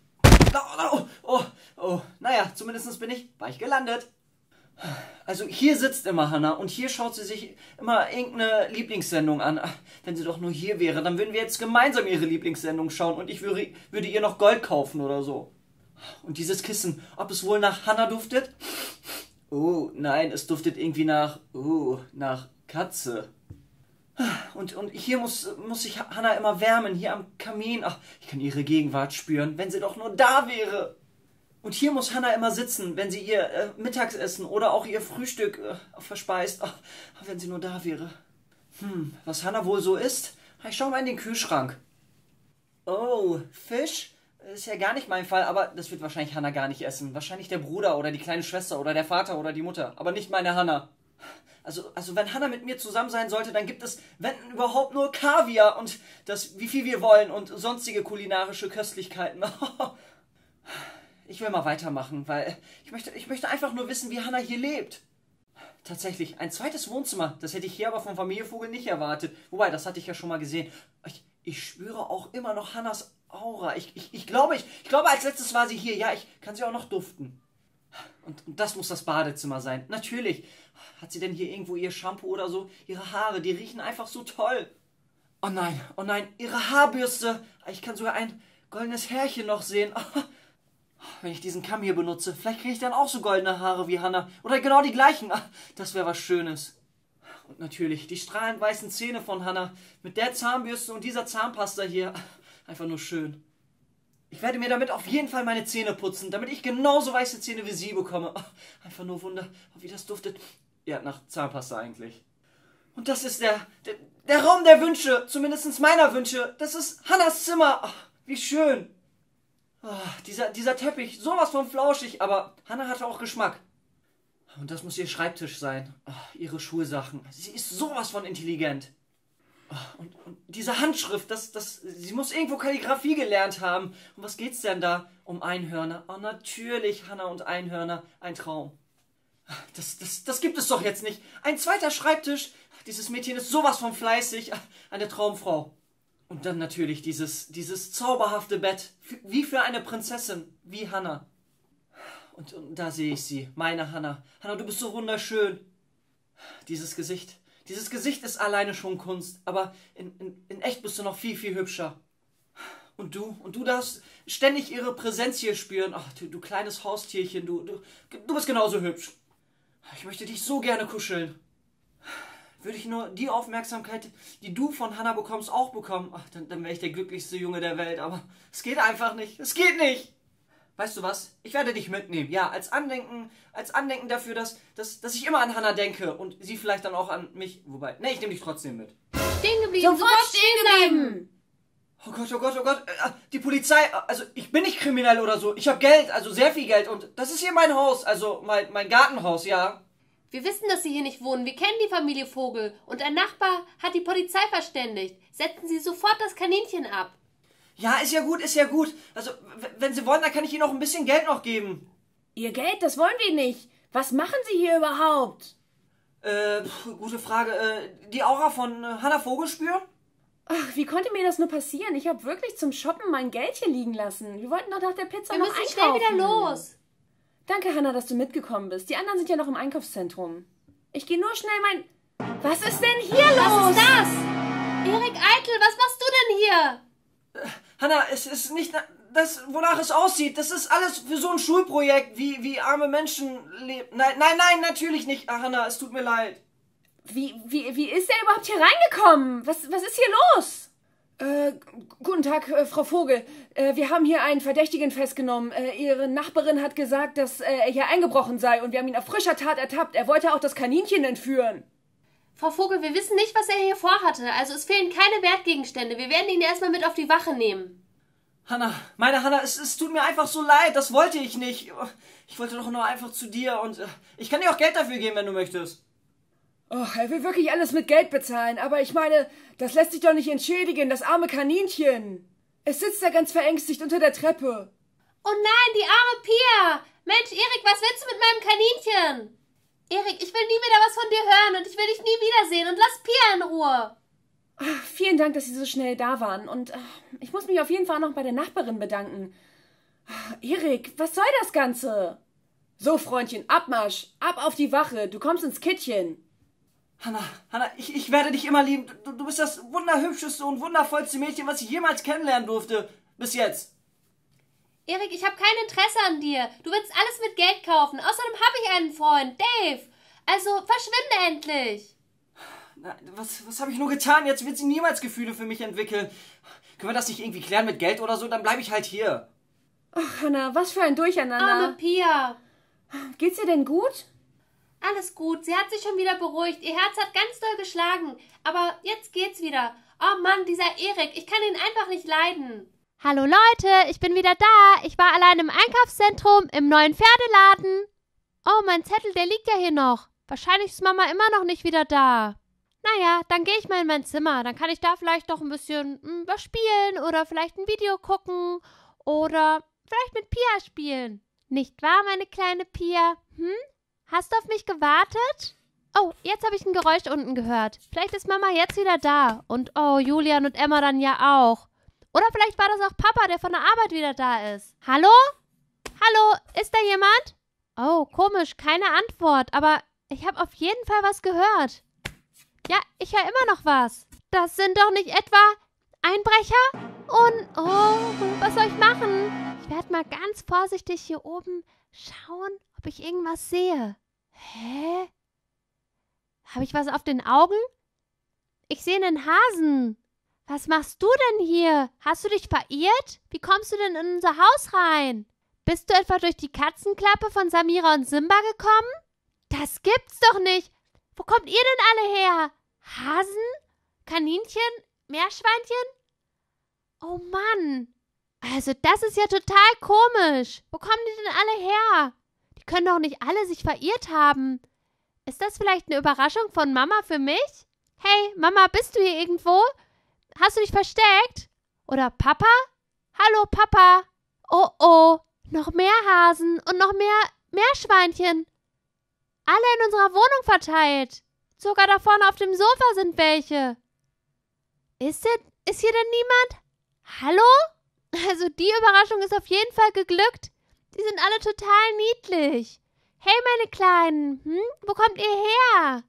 Speaker 1: Oh. Naja, zumindest war ich gelandet. Also hier sitzt immer Hannah und hier schaut sie sich immer irgendeine Lieblingssendung an. Ach, wenn sie doch nur hier wäre, dann würden wir jetzt gemeinsam ihre Lieblingssendung schauen und ich würde ihr noch Gold kaufen oder so. Und dieses Kissen, ob es wohl nach Hannah duftet? Oh, nein, es duftet irgendwie nach Katze. Und hier muss sich Hannah immer wärmen, hier am Kamin. Ach, ich kann ihre Gegenwart spüren, wenn sie doch nur da wäre. Und hier muss Hannah immer sitzen, wenn sie ihr Mittagsessen oder auch ihr Frühstück verspeist. Ach, wenn sie nur da wäre. Was Hannah wohl so isst? Ich schau mal in den Kühlschrank. Oh, Fisch? Ist ja gar nicht mein Fall, aber das wird wahrscheinlich Hannah gar nicht essen. Wahrscheinlich der Bruder oder die kleine Schwester oder der Vater oder die Mutter, aber nicht meine Hannah. Also wenn Hannah mit mir zusammen sein sollte, dann gibt es, wenn überhaupt, nur Kaviar und das, wie viel wir wollen und sonstige kulinarische Köstlichkeiten. Ich will mal weitermachen, weil ich möchte einfach nur wissen, wie Hannah hier lebt. Tatsächlich, ein zweites Wohnzimmer, das hätte ich hier aber von Familie Vogel nicht erwartet. Wobei, das hatte ich ja schon mal gesehen. Ich spüre auch immer noch Hannahs Aura. Ich glaube, als letztes war sie hier. Ja, ich kann sie auch noch duften. Und das muss das Badezimmer sein. Natürlich. Hat sie denn hier irgendwo ihr Shampoo oder so? Ihre Haare, die riechen einfach so toll. Oh nein, ihre Haarbürste. Ich kann sogar ein goldenes Härchen noch sehen. Wenn ich diesen Kamm hier benutze, vielleicht kriege ich dann auch so goldene Haare wie Hannah. Oder genau die gleichen. Das wäre was Schönes. Und natürlich die strahlend weißen Zähne von Hannah. Mit der Zahnbürste und dieser Zahnpasta hier. Einfach nur schön. Ich werde mir damit auf jeden Fall meine Zähne putzen, damit ich genauso weiße Zähne wie sie bekomme. Einfach nur Wunder, wie das duftet. Ja, nach Zahnpasta eigentlich. Und das ist der Raum der Wünsche, zumindest meiner Wünsche. Das ist Hannahs Zimmer. Ach, wie schön. Dieser Teppich, sowas von flauschig, aber Hannah hatte auch Geschmack. Und das muss ihr Schreibtisch sein. Ihre Schulsachen. Sie ist sowas von intelligent. Und diese Handschrift, sie muss irgendwo Kalligrafie gelernt haben. Und was geht's denn da? Um Einhörner. Oh, natürlich, Hannah und Einhörner. Ein Traum. Das gibt es doch jetzt nicht. Ein zweiter Schreibtisch. Dieses Mädchen ist sowas von fleißig. Eine Traumfrau. Und dann natürlich dieses zauberhafte Bett. Wie für eine Prinzessin. Wie Hannah. Und da sehe ich sie. Meine Hannah. Hannah, du bist so wunderschön. Dieses Gesicht. Dieses Gesicht ist alleine schon Kunst, aber in echt bist du noch viel, viel hübscher. Und du darfst ständig ihre Präsenz hier spüren. Ach, du kleines Haustierchen, du bist genauso hübsch. Ich möchte dich so gerne kuscheln. Würde ich nur die Aufmerksamkeit, die du von Hannah bekommst, auch bekommen, ach, dann wäre ich der glücklichste Junge der Welt, aber es geht einfach nicht. Es geht nicht! Weißt du was? Ich werde dich mitnehmen. Ja, als Andenken dafür, dass ich immer an Hannah denke und sie vielleicht dann auch an mich. Wobei, ne, ich nehme dich trotzdem mit.
Speaker 3: Stehen geblieben, sofort stehen bleiben!
Speaker 1: Oh Gott, oh Gott, oh Gott. Die Polizei, also ich bin nicht kriminell oder so. Ich habe Geld, also sehr viel Geld. Und das ist hier mein Haus, also mein Gartenhaus, ja.
Speaker 3: Wir wissen, dass Sie hier nicht wohnen. Wir kennen die Familie Vogel. Und ein Nachbar hat die Polizei verständigt. Setzen Sie sofort das Kaninchen ab.
Speaker 1: Ja, ist ja gut, ist ja gut. Also, wenn Sie wollen, dann kann ich Ihnen auch ein bisschen Geld noch geben.
Speaker 2: Ihr Geld, das wollen wir nicht. Was machen Sie hier überhaupt?
Speaker 1: Gute Frage. Die Aura von Hannah Vogel spüren?
Speaker 2: Ach, wie konnte mir das nur passieren? Ich habe wirklich zum Shoppen mein Geld hier liegen lassen. Wir wollten doch nach der Pizza noch einkaufen.
Speaker 3: Wir müssen schnell wieder los.
Speaker 2: Danke, Hannah, dass du mitgekommen bist. Die anderen sind ja noch im Einkaufszentrum. Ich gehe nur schnell Was ist denn hier los?
Speaker 3: Was ist das? Erik Eitel, was machst du denn hier?
Speaker 1: Hannah, es ist nicht das, wonach es aussieht. Das ist alles für so ein Schulprojekt, wie arme Menschen leben. Nein, natürlich nicht. Ach, Hannah, es tut mir leid.
Speaker 2: Wie ist er überhaupt hier reingekommen? Was ist hier los? Guten Tag, Frau Vogel. Wir haben hier einen Verdächtigen festgenommen. Ihre Nachbarin hat gesagt, dass er hier eingebrochen sei und wir haben ihn auf frischer Tat ertappt. Er wollte auch das Kaninchen entführen.
Speaker 3: Frau Vogel, wir wissen nicht, was er hier vorhatte. Also es fehlen keine Wertgegenstände. Wir werden ihn erstmal mit auf die Wache nehmen.
Speaker 1: Hannah, es tut mir einfach so leid. Das wollte ich nicht. Ich wollte doch nur einfach zu dir und ich kann dir auch Geld dafür geben, wenn du möchtest.
Speaker 2: Oh, er will wirklich alles mit Geld bezahlen, aber ich meine, das lässt sich doch nicht entschädigen, das arme Kaninchen. Es sitzt da ganz verängstigt unter der Treppe.
Speaker 3: Oh nein, die arme Pia! Mensch, Erik, was willst du mit meinem Kaninchen? Erik, ich will nie wieder was von dir hören und ich will dich nie wiedersehen und lass Pia in Ruhe.
Speaker 2: Ach, vielen Dank, dass Sie so schnell da waren und ich muss mich auf jeden Fall noch bei der Nachbarin bedanken. Erik, was soll das Ganze? So, Freundchen, Abmarsch, ab auf die Wache, du kommst ins Kittchen.
Speaker 1: Hannah, ich werde dich immer lieben. Du bist das wunderhübscheste und wundervollste Mädchen, was ich jemals kennenlernen durfte. Bis jetzt.
Speaker 3: Erik, ich habe kein Interesse an dir. Du willst alles mit Geld kaufen. Außerdem habe ich einen Freund, Dave. Also verschwinde endlich.
Speaker 1: Was habe ich nur getan? Jetzt wird sie niemals Gefühle für mich entwickeln. Können wir das nicht irgendwie klären mit Geld oder so? Dann bleibe ich halt hier.
Speaker 2: Ach, Hannah, was für ein Durcheinander.
Speaker 3: Arme Pia.
Speaker 2: Geht's dir denn gut?
Speaker 3: Alles gut, sie hat sich schon wieder beruhigt. Ihr Herz hat ganz doll geschlagen. Aber jetzt geht's wieder. Oh Mann, dieser Erik, ich kann ihn einfach nicht leiden.
Speaker 5: Hallo Leute, ich bin wieder da. Ich war allein im Einkaufszentrum, im neuen Pferdeladen. Oh, mein Zettel, der liegt ja hier noch. Wahrscheinlich ist Mama immer noch nicht wieder da. Naja, dann gehe ich mal in mein Zimmer. Dann kann ich da vielleicht noch ein bisschen was spielen oder vielleicht ein Video gucken oder vielleicht mit Pia spielen. Nicht wahr, meine kleine Pia? Hast du auf mich gewartet? Oh, jetzt habe ich ein Geräusch unten gehört. Vielleicht ist Mama jetzt wieder da. Und oh, Julian und Emma dann ja auch. Oder vielleicht war das auch Papa, der von der Arbeit wieder da ist. Hallo? Hallo, ist da jemand? Oh, komisch, keine Antwort. Aber ich habe auf jeden Fall was gehört. Ja, ich höre immer noch was. Das sind doch nicht etwa Einbrecher? Und, oh, was soll ich machen? Ich werde mal ganz vorsichtig hier oben schauen, ob ich irgendwas sehe. Hä? Habe ich was auf den Augen? Ich sehe einen Hasen. Was machst du denn hier? Hast du dich verirrt? Wie kommst du denn in unser Haus rein? Bist du etwa durch die Katzenklappe von Samira und Simba gekommen? Das gibt's doch nicht. Wo kommt ihr denn alle her? Hasen? Kaninchen? Meerschweinchen? Oh Mann. Also das ist ja total komisch. Wo kommen die denn alle her? Die können doch nicht alle sich verirrt haben. Ist das vielleicht eine Überraschung von Mama für mich? Hey, Mama, bist du hier irgendwo? Hast du dich versteckt? Oder Papa? Hallo, Papa. Oh, noch mehr Hasen und noch mehr Meerschweinchen. Alle in unserer Wohnung verteilt. Sogar da vorne auf dem Sofa sind welche. Ist hier denn niemand? Hallo? Also die Überraschung ist auf jeden Fall geglückt. Die sind alle total niedlich. Hey, meine Kleinen, wo kommt ihr her?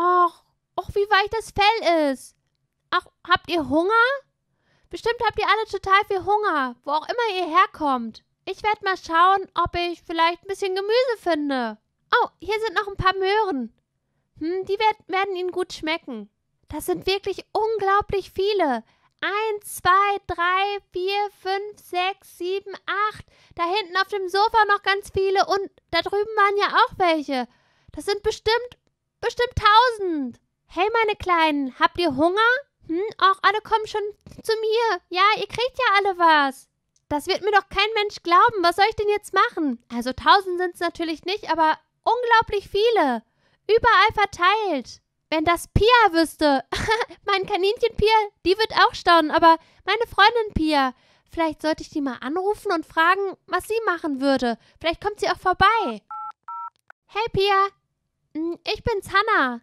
Speaker 5: Och, wie weich das Fell ist. Ach, habt ihr Hunger? Bestimmt habt ihr alle total viel Hunger, wo auch immer ihr herkommt. Ich werde mal schauen, ob ich vielleicht ein bisschen Gemüse finde. Oh, hier sind noch ein paar Möhren. Die werden Ihnen gut schmecken. Das sind wirklich unglaublich viele. 1, 2, 3, 4, 5, 6, 7, 8. Da hinten auf dem Sofa noch ganz viele und da drüben waren ja auch welche. Das sind bestimmt 1000. Hey, meine Kleinen, habt ihr Hunger? Auch alle kommen schon zu mir. Ja, ihr kriegt ja alle was. Das wird mir doch kein Mensch glauben. Was soll ich denn jetzt machen? Also 1000 sind es natürlich nicht, aber unglaublich viele. Überall verteilt. Wenn das Pia wüsste. Mein Kaninchen Pia, die wird auch staunen, aber meine Freundin Pia. Vielleicht sollte ich die mal anrufen und fragen, was sie machen würde. Vielleicht kommt sie auch vorbei. Hey Pia, ich bin's Hannah.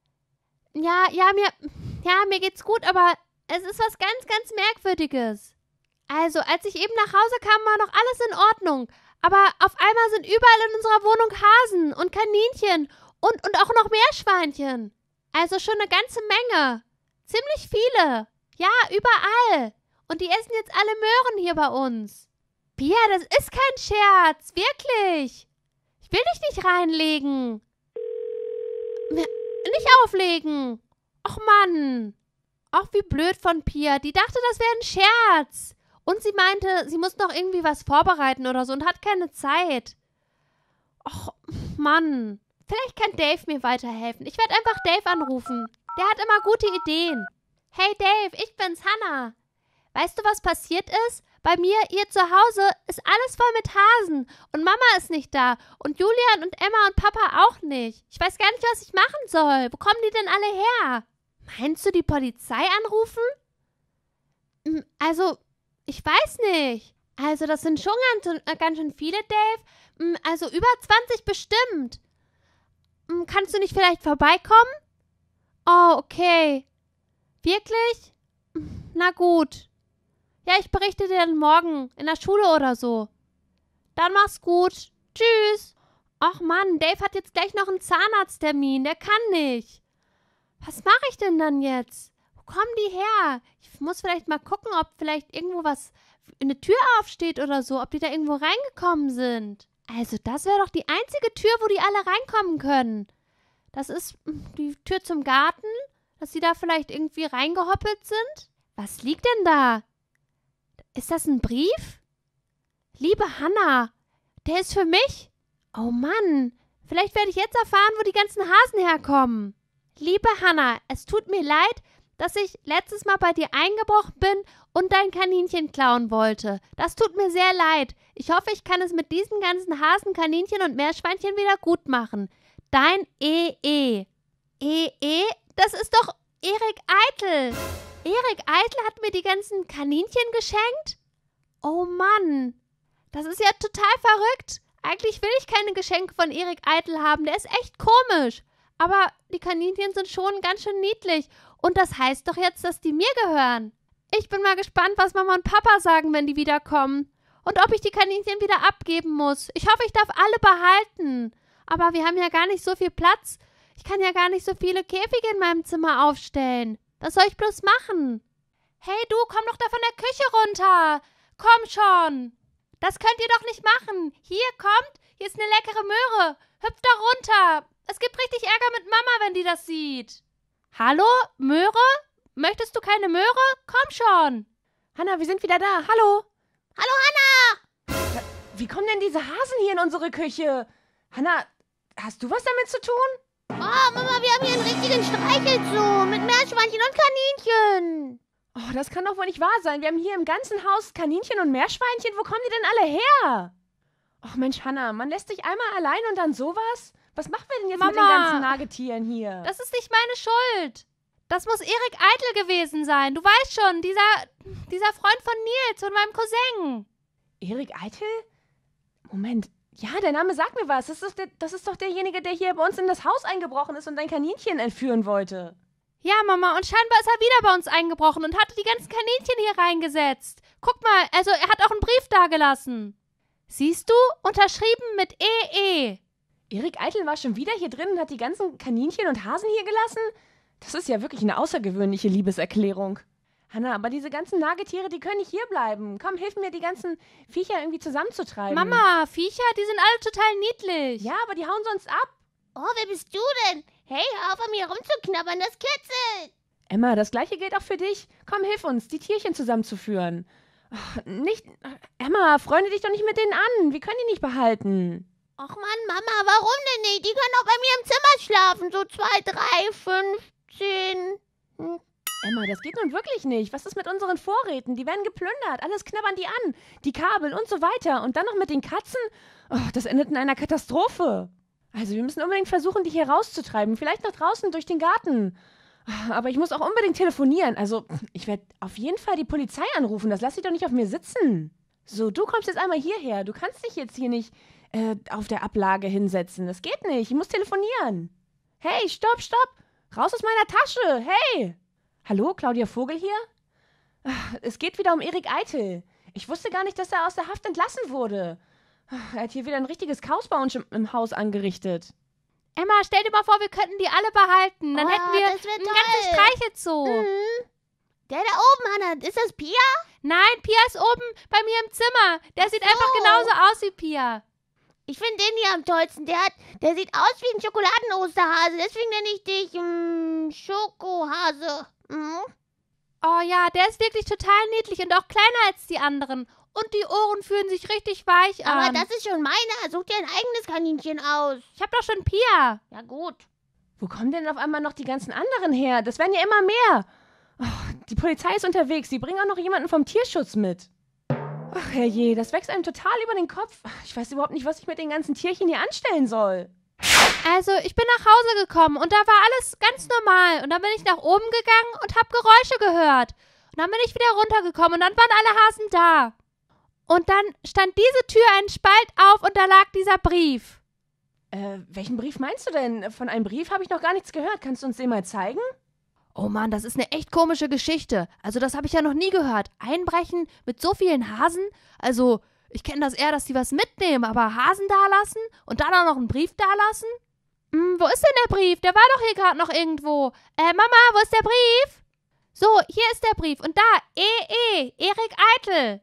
Speaker 5: Mir geht's gut, aber es ist was ganz, ganz Merkwürdiges. Also, als ich eben nach Hause kam, war noch alles in Ordnung. Aber auf einmal sind überall in unserer Wohnung Hasen und Kaninchen und auch noch Meerschweinchen. Also schon eine ganze Menge. Ziemlich viele. Ja, überall. Und die essen jetzt alle Möhren hier bei uns. Pia, das ist kein Scherz. Wirklich. Ich will dich nicht reinlegen. Nicht auflegen. Och Mann. Ach, wie blöd von Pia. Die dachte, das wäre ein Scherz. Und sie meinte, sie muss noch irgendwie was vorbereiten oder so und hat keine Zeit. Och, Mann. Vielleicht kann Dave mir weiterhelfen. Ich werde einfach Dave anrufen. Der hat immer gute Ideen. Hey Dave, ich bin's, Hannah. Weißt du, was passiert ist? Bei mir, hier zu Hause, ist alles voll mit Hasen. Und Mama ist nicht da. Und Julian und Emma und Papa auch nicht. Ich weiß gar nicht, was ich machen soll. Wo kommen die denn alle her? Meinst du, die Polizei anrufen? Also, ich weiß nicht. Also, das sind schon ganz schön viele, Dave. Also, über 20 bestimmt. Kannst du nicht vielleicht vorbeikommen? Oh, okay. Wirklich? Na gut. Ja, ich berichte dir dann morgen in der Schule oder so. Dann mach's gut. Tschüss. Ach Mann, Dave hat jetzt gleich noch einen Zahnarzttermin. Der kann nicht. Was mache ich denn dann jetzt? Wo kommen die her? Ich muss vielleicht mal gucken, ob vielleicht irgendwo was, eine Tür aufsteht oder so, ob die da irgendwo reingekommen sind. Also das wäre doch die einzige Tür, wo die alle reinkommen können. Das ist die Tür zum Garten, dass sie da vielleicht irgendwie reingehoppelt sind. Was liegt denn da? Ist das ein Brief? Liebe Hannah, der ist für mich? Oh Mann, vielleicht werde ich jetzt erfahren, wo die ganzen Hasen herkommen. Liebe Hannah, es tut mir leid, dass ich letztes Mal bei dir eingebrochen bin und dein Kaninchen klauen wollte. Das tut mir sehr leid. Ich hoffe, ich kann es mit diesen ganzen Hasen, Kaninchen und Meerschweinchen wieder gut machen. Dein E.E. E.E.? Das ist doch Erik Eitel. Erik Eitel hat mir die ganzen Kaninchen geschenkt? Oh Mann, das ist ja total verrückt. Eigentlich will ich keine Geschenke von Erik Eitel haben, der ist echt komisch. Aber die Kaninchen sind schon ganz schön niedlich. Und das heißt doch jetzt, dass die mir gehören. Ich bin mal gespannt, was Mama und Papa sagen, wenn die wiederkommen. Und ob ich die Kaninchen wieder abgeben muss. Ich hoffe, ich darf alle behalten. Aber wir haben ja gar nicht so viel Platz. Ich kann ja gar nicht so viele Käfige in meinem Zimmer aufstellen. Was soll ich bloß machen? Hey du, komm doch da von der Küche runter. Komm schon. Das könnt ihr doch nicht machen. Hier, kommt. Hier ist eine leckere Möhre. Hüpft da runter. Es gibt richtig Ärger mit Mama, wenn die das sieht. Hallo, Möhre? Möchtest du keine Möhre? Komm schon.
Speaker 2: Hannah, wir sind wieder da. Hallo.
Speaker 4: Hallo, Hannah!
Speaker 2: Wie kommen denn diese Hasen hier in unsere Küche? Hannah, hast du was damit zu tun?
Speaker 4: Oh, Mama, wir haben hier einen richtigen Streichelzoo mit Meerschweinchen und Kaninchen.
Speaker 2: Oh, das kann doch wohl nicht wahr sein. Wir haben hier im ganzen Haus Kaninchen und Meerschweinchen. Wo kommen die denn alle her? Och Mensch, Hannah, man lässt dich einmal allein und dann sowas? Was machen wir denn jetzt mit den ganzen Nagetieren hier?
Speaker 5: Das ist nicht meine Schuld. Das muss Erik Eitel gewesen sein. Du weißt schon, dieser Freund von Nils und meinem Cousin.
Speaker 2: Erik Eitel? Moment. Ja, der Name sagt mir was. Das ist doch derjenige, der hier bei uns in das Haus eingebrochen ist und dein Kaninchen entführen wollte.
Speaker 5: Ja, Mama, und scheinbar ist er wieder bei uns eingebrochen und hatte die ganzen Kaninchen hier reingesetzt. Guck mal, also er hat auch einen Brief dagelassen. Siehst du? Unterschrieben mit E.E.
Speaker 2: Erik Eitel war schon wieder hier drin und hat die ganzen Kaninchen und Hasen hier gelassen? Das ist ja wirklich eine außergewöhnliche Liebeserklärung. Hannah, aber diese ganzen Nagetiere, die können nicht hier bleiben. Komm, hilf mir, die ganzen Viecher irgendwie zusammenzutreiben.
Speaker 5: Mama, Viecher, die sind alle total niedlich.
Speaker 2: Ja, aber die hauen sonst ab.
Speaker 4: Oh, wer bist du denn? Hey, hör auf, an mir rumzuknabbern, das kitzelt.
Speaker 2: Emma, das Gleiche gilt auch für dich. Komm, hilf uns, die Tierchen zusammenzuführen. Emma, freunde dich doch nicht mit denen an. Wir können die nicht behalten.
Speaker 4: Och Mann, Mama, warum denn nicht? Die können auch bei mir im Zimmer schlafen. So 2, 3, 5, 10.
Speaker 2: Emma, mal, das geht nun wirklich nicht. Was ist mit unseren Vorräten? Die werden geplündert. Alles knabbern die an. Die Kabel und so weiter. Und dann noch mit den Katzen? Oh, das endet in einer Katastrophe. Also wir müssen unbedingt versuchen, die hier rauszutreiben. Vielleicht nach draußen durch den Garten. Aber ich muss auch unbedingt telefonieren. Also ich werde auf jeden Fall die Polizei anrufen. Das lasse ich doch nicht auf mir sitzen. So, du kommst jetzt einmal hierher. Du kannst dich jetzt hier nicht auf der Ablage hinsetzen. Das geht nicht. Ich muss telefonieren. Hey, stopp. Raus aus meiner Tasche. Hey. Hallo, Claudia Vogel hier? Es geht wieder um Erik Eitel. Ich wusste gar nicht, dass er aus der Haft entlassen wurde. Er hat hier wieder ein richtiges Chaos bei uns im Haus angerichtet.
Speaker 5: Emma, stell dir mal vor, wir könnten die alle behalten. Dann hätten wir
Speaker 4: das wär
Speaker 5: ein
Speaker 4: toll.
Speaker 5: ganzes Streichelzoo.
Speaker 4: Der da oben, Hannah, ist das Pia?
Speaker 5: Nein, Pia ist oben bei mir im Zimmer. Der sieht einfach genauso aus wie Pia.
Speaker 4: Ich finde den hier am tollsten. Der sieht aus wie ein Schokoladen-Osterhase. Deswegen nenne ich dich Schokohase. Mhm.
Speaker 5: Oh ja, der ist wirklich total niedlich und auch kleiner als die anderen. Und die Ohren fühlen sich richtig weich an.
Speaker 4: Aber das ist schon meiner. Such dir ein eigenes Kaninchen aus.
Speaker 5: Ich hab doch schon Pia.
Speaker 4: Ja gut.
Speaker 2: Wo kommen denn auf einmal noch die ganzen anderen her? Das werden ja immer mehr. Oh, die Polizei ist unterwegs. Sie bringen auch noch jemanden vom Tierschutz mit. Ach herrje, das wächst einem total über den Kopf. Ich weiß überhaupt nicht, was ich mit den ganzen Tierchen hier anstellen soll.
Speaker 5: Also, ich bin nach Hause gekommen und da war alles ganz normal. Und dann bin ich nach oben gegangen und hab Geräusche gehört. Und dann bin ich wieder runtergekommen und dann waren alle Hasen da. Und dann stand diese Tür einen Spalt auf und da lag dieser Brief.
Speaker 2: Welchen Brief meinst du denn? Von einem Brief habe ich noch gar nichts gehört. Kannst du uns den mal zeigen?
Speaker 5: Oh Mann, das ist eine echt komische Geschichte. Also das habe ich ja noch nie gehört. Einbrechen mit so vielen Hasen? Also, ich kenne das eher, dass die was mitnehmen, aber Hasen dalassen und dann auch noch einen Brief dalassen? Wo ist denn der Brief? Der war doch hier gerade noch irgendwo. Mama, wo ist der Brief? So, hier ist der Brief. Und da, Erik Eitel.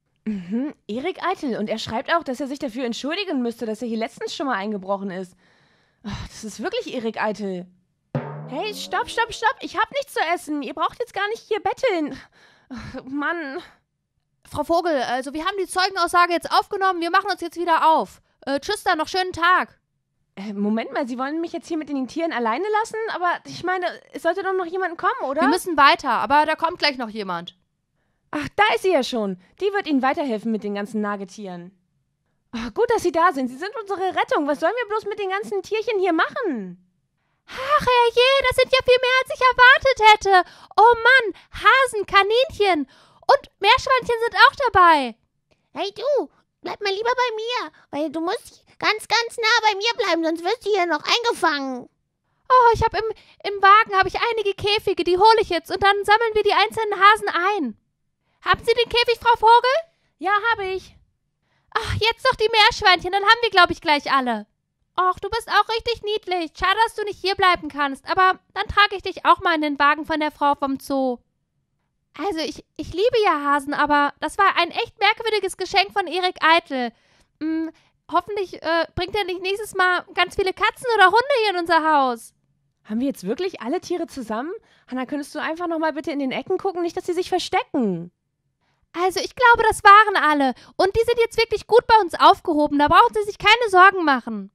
Speaker 2: Erik Eitel. Und er schreibt auch, dass er sich dafür entschuldigen müsste, dass er hier letztens schon mal eingebrochen ist. Ach, das ist wirklich Erik Eitel. Hey, stopp. Ich hab nichts zu essen. Ihr braucht jetzt gar nicht hier betteln. Ach, Mann.
Speaker 5: Frau Vogel, also wir haben die Zeugenaussage jetzt aufgenommen. Wir machen uns jetzt wieder auf. Tschüss dann, noch schönen Tag.
Speaker 2: Moment mal, Sie wollen mich jetzt hier mit den Tieren alleine lassen? Aber ich meine, es sollte doch noch jemand kommen, oder?
Speaker 5: Wir müssen weiter, aber da kommt gleich noch jemand.
Speaker 2: Ach, da ist sie ja schon. Die wird Ihnen weiterhelfen mit den ganzen Nagetieren. Ach, gut, dass Sie da sind. Sie sind unsere Rettung. Was sollen wir bloß mit den ganzen Tierchen hier machen?
Speaker 5: Ach herrje, das sind ja viel mehr, als ich erwartet hätte. Oh Mann, Hasen, Kaninchen und Meerschweinchen sind auch dabei.
Speaker 4: Hey du, bleib mal lieber bei mir. Weil du musst ganz nah bei mir bleiben, sonst wirst du hier noch eingefangen.
Speaker 5: Oh, ich habe im Wagen habe ich einige Käfige, die hole ich jetzt und dann sammeln wir die einzelnen Hasen ein. Haben Sie den Käfig, Frau Vogel?
Speaker 2: Ja, habe ich.
Speaker 5: Ach, jetzt noch die Meerschweinchen, dann haben wir, glaube ich, gleich alle. Och, du bist auch richtig niedlich. Schade, dass du nicht hier bleiben kannst, aber dann trage ich dich auch mal in den Wagen von der Frau vom Zoo. Also, ich liebe ja Hasen, aber das war ein echt merkwürdiges Geschenk von Erik Eitel. Hoffentlich bringt er nicht nächstes Mal ganz viele Katzen oder Hunde hier in unser Haus.
Speaker 2: Haben wir jetzt wirklich alle Tiere zusammen? Hanna, könntest du einfach noch mal bitte in den Ecken gucken, nicht, dass sie sich verstecken?
Speaker 5: Also, ich glaube, das waren alle. Und die sind jetzt wirklich gut bei uns aufgehoben. Da brauchen Sie sich keine Sorgen machen.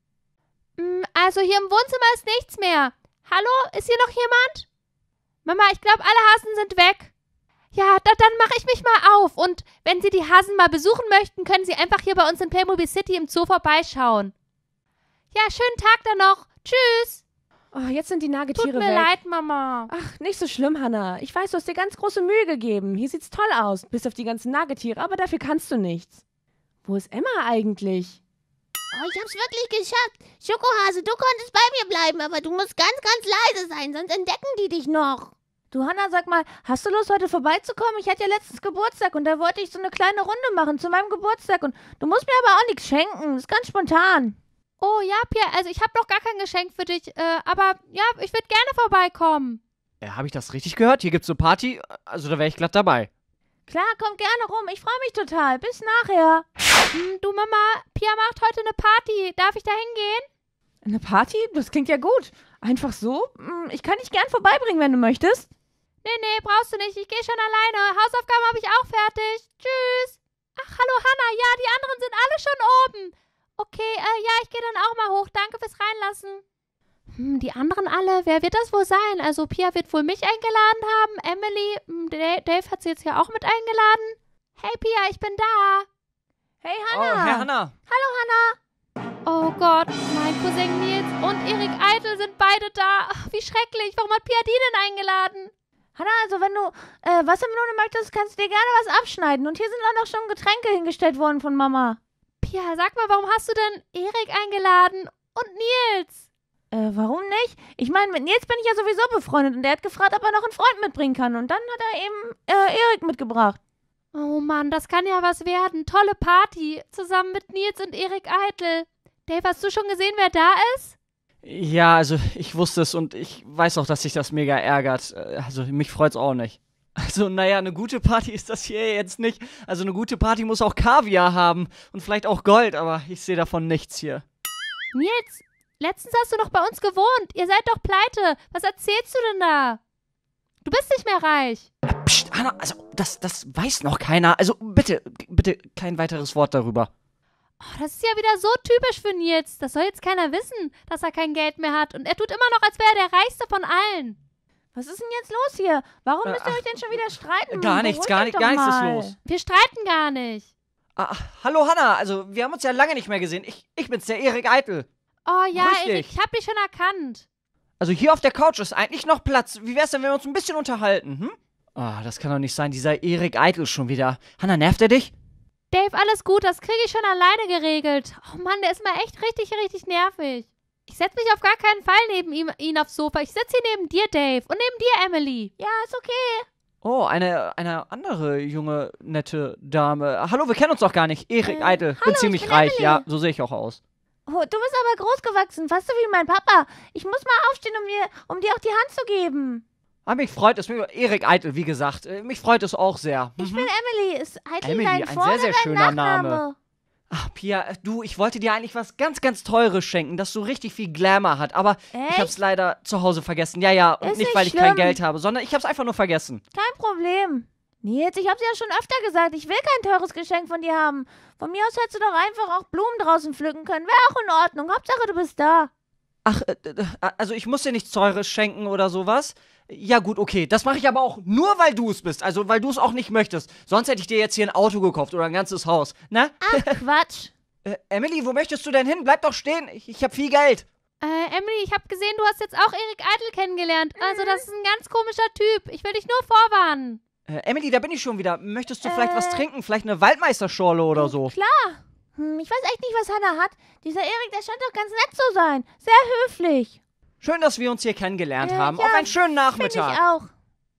Speaker 5: Also, hier im Wohnzimmer ist nichts mehr. Hallo, ist hier noch jemand? Mama, ich glaube, alle Hasen sind weg. Ja, dann mache ich mich mal auf. Und wenn Sie die Hasen mal besuchen möchten, können Sie einfach hier bei uns in Playmobil City im Zoo vorbeischauen. Ja, schönen Tag dann noch. Tschüss.
Speaker 2: Oh, jetzt sind die Nagetiere weg.
Speaker 5: Tut mir leid, Mama.
Speaker 2: Ach, nicht so schlimm, Hanna. Ich weiß, du hast dir ganz große Mühe gegeben. Hier sieht's toll aus, bis auf die ganzen Nagetiere, aber dafür kannst du nichts. Wo ist Emma eigentlich?
Speaker 4: Oh, ich hab's wirklich geschafft. Schokohase, du konntest bei mir bleiben, aber du musst ganz leise sein, sonst entdecken die dich noch.
Speaker 2: Du, Hanna, sag mal, hast du Lust, heute vorbeizukommen? Ich hatte ja letztens Geburtstag und da wollte ich so eine kleine Runde machen zu meinem Geburtstag und du musst mir aber auch nichts schenken. Das ist ganz spontan.
Speaker 5: Oh ja, Pierre, also ich habe noch gar kein Geschenk für dich, aber ja, ich würde gerne vorbeikommen.
Speaker 1: Habe ich das richtig gehört? Hier gibt's eine Party, also da wäre ich glatt dabei.
Speaker 2: Klar, komm gerne rum. Ich freue mich total. Bis nachher.
Speaker 5: Du Mama, Pia macht heute eine Party. Darf ich da hingehen?
Speaker 2: Eine Party? Das klingt ja gut. Einfach so? Ich kann dich gern vorbeibringen, wenn du möchtest.
Speaker 5: Nee, brauchst du nicht. Ich gehe schon alleine. Hausaufgaben habe ich auch fertig. Tschüss. Ach, hallo Hanna. Ja, die anderen sind alle schon oben. Okay, ja, ich gehe dann auch mal hoch. Danke fürs Reinlassen. Die anderen alle, wer wird das wohl sein? Also Pia wird wohl mich eingeladen haben, Emily, Dave hat sie jetzt ja auch mit eingeladen. Hey Pia, ich bin da.
Speaker 2: Hey
Speaker 1: Oh,
Speaker 2: Hannah.
Speaker 1: Herr Hannah.
Speaker 5: Oh Gott, mein Cousin Nils und Erik Eitel sind beide da. Ach, wie schrecklich, warum hat Pia die denn eingeladen?
Speaker 2: Hannah, also wenn du Wassermelone möchtest, kannst du dir gerne was abschneiden. Und hier sind auch noch schon Getränke hingestellt worden von Mama.
Speaker 5: Pia, sag mal, warum hast du denn Erik eingeladen und Nils?
Speaker 2: Warum nicht? Ich meine, mit Nils bin ich ja sowieso befreundet und der hat gefragt, ob er noch einen Freund mitbringen kann. Und dann hat er eben Erik mitgebracht.
Speaker 5: Oh Mann, das kann ja was werden. Tolle Party, zusammen mit Nils und Erik Eitel. Dave, hast du schon gesehen, wer da ist?
Speaker 1: Ja, also ich wusste es und ich weiß auch, dass sich das mega ärgert. Also mich freut's auch nicht. Also, naja, eine gute Party ist das hier jetzt nicht. Also eine gute Party muss auch Kaviar haben und vielleicht auch Gold, aber ich sehe davon nichts hier.
Speaker 5: Nils, letztens hast du noch bei uns gewohnt. Ihr seid doch pleite. Was erzählst du denn da? Du bist nicht mehr reich.
Speaker 1: Psst, Hannah, also das weiß noch keiner. Also bitte kein weiteres Wort darüber.
Speaker 5: Oh, das ist ja wieder so typisch für Nils. Das soll jetzt keiner wissen, dass er kein Geld mehr hat. Und er tut immer noch, als wäre er der Reichste von allen.
Speaker 2: Was ist denn jetzt los hier? Warum müsst ihr euch denn schon wieder streiten?
Speaker 1: Gar nichts ist los.
Speaker 5: Wir streiten gar nicht.
Speaker 1: Hallo Hannah, also wir haben uns ja lange nicht mehr gesehen. Ich bin's, der Erik Eitel.
Speaker 5: Oh ja,
Speaker 1: Grüß dich.
Speaker 5: Erik, ich hab dich schon erkannt.
Speaker 1: Also hier auf der Couch ist eigentlich noch Platz. Wie wär's denn, wenn wir uns ein bisschen unterhalten, hm? Das kann doch nicht sein, dieser Erik Eitel schon wieder. Hannah, nervt er dich?
Speaker 5: Dave, alles gut, das kriege ich schon alleine geregelt. Oh Mann, der ist mal echt richtig nervig. Ich setze mich auf gar keinen Fall neben ihn aufs Sofa. Ich sitze hier neben dir, Dave, und neben dir, Emily.
Speaker 2: Ja, ist okay.
Speaker 1: Oh, eine andere junge, nette Dame. Hallo, wir kennen uns doch gar nicht. Erik Eitel, bin ziemlich
Speaker 2: ich bin
Speaker 1: reich,
Speaker 2: Emily.
Speaker 1: ja, so sehe ich auch aus.
Speaker 2: Oh, du bist aber groß gewachsen, fast so wie mein Papa. Ich muss mal aufstehen, um dir auch die Hand zu geben.
Speaker 1: Mich freut es, Erik Eitel, wie gesagt, mich freut es auch sehr.
Speaker 2: Ich bin Emily. Ist Eitel
Speaker 1: Emily,
Speaker 2: dein
Speaker 1: ein
Speaker 2: Vor-
Speaker 1: sehr,
Speaker 2: oder
Speaker 1: sehr
Speaker 2: dein
Speaker 1: schöner
Speaker 2: Nachname?
Speaker 1: Name. Ach, Pia, du, ich wollte dir eigentlich was ganz Teures schenken, das so richtig viel Glamour hat, aber ich hab's leider zu Hause vergessen. Ja, und
Speaker 2: Ist
Speaker 1: nicht,
Speaker 2: nicht
Speaker 1: weil ich
Speaker 2: schlimm.
Speaker 1: kein Geld habe, sondern ich hab's einfach nur vergessen.
Speaker 2: Kein Problem. Nils, ich hab's ja schon öfter gesagt, ich will kein teures Geschenk von dir haben. Von mir aus hättest du doch einfach auch Blumen draußen pflücken können. Wäre auch in Ordnung. Hauptsache, du bist da.
Speaker 1: Ach, also ich muss dir nichts Teures schenken oder sowas. Ja gut, okay, das mache ich aber auch nur, weil du es bist, also weil du es auch nicht möchtest. Sonst hätte ich dir jetzt hier ein Auto gekauft oder ein ganzes Haus, ne?
Speaker 2: Ach, Quatsch.
Speaker 1: Emily, wo möchtest du denn hin? Bleib doch stehen, ich hab viel Geld.
Speaker 5: Emily, ich habe gesehen, du hast jetzt auch Erik Eitel kennengelernt. Also das ist ein ganz komischer Typ. Ich will dich nur vorwarnen.
Speaker 1: Emily, da bin ich schon wieder. Möchtest du vielleicht was trinken? Vielleicht eine Waldmeisterschorle oder so?
Speaker 2: Klar. Ich weiß echt nicht, was Hannah hat. Dieser Erik, der scheint doch ganz nett zu sein. Sehr höflich.
Speaker 1: Schön, dass wir uns hier kennengelernt haben.
Speaker 2: ja,
Speaker 1: Auf einen schönen
Speaker 2: Finde
Speaker 1: Nachmittag.
Speaker 2: ich auch.